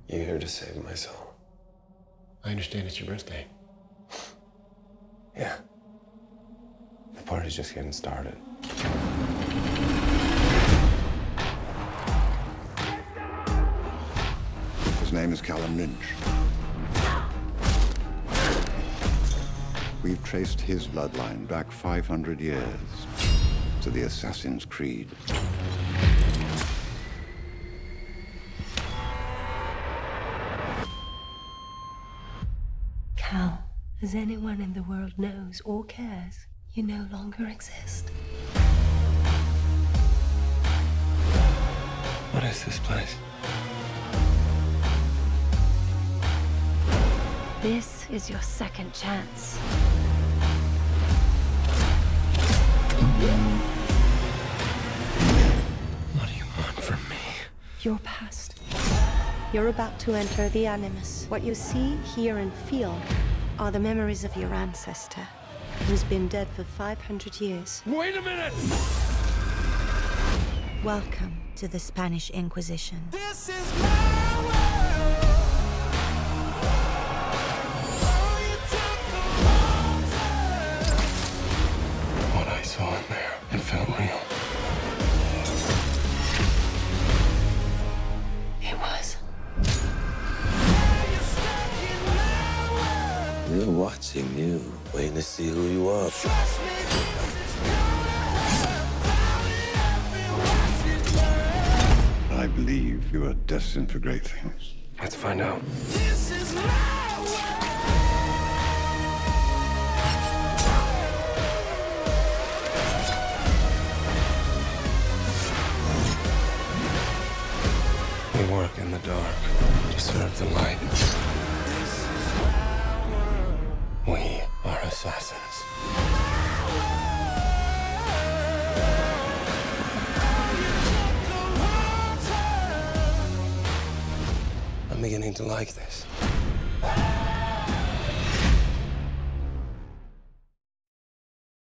You're here to save my soul. I understand it's your birthday. Yeah. The party's just getting started. His name is Callum Lynch. We've traced his bloodline back 500 years to the Assassin's Creed. Cal, as anyone in the world knows or cares, you no longer exist. What is this place? This is your second chance. What do you want from me? Your past. You're about to enter the Animus. What you see, hear, and feel are the memories of your ancestor, who's been dead for 500 years. Wait a minute! Welcome to the Spanish Inquisition. This is my world. Oh, you took the wrong turn. What I saw in there, it felt real. It was. You're stuck in my world. We're watching you, waiting to see who you are. Trust me, this is gonna hurt. I've been watching burn. I believe you are destined for great things. Let's find out. This is my world. We work in the dark to serve the light. We are assassins. I'm beginning to like this.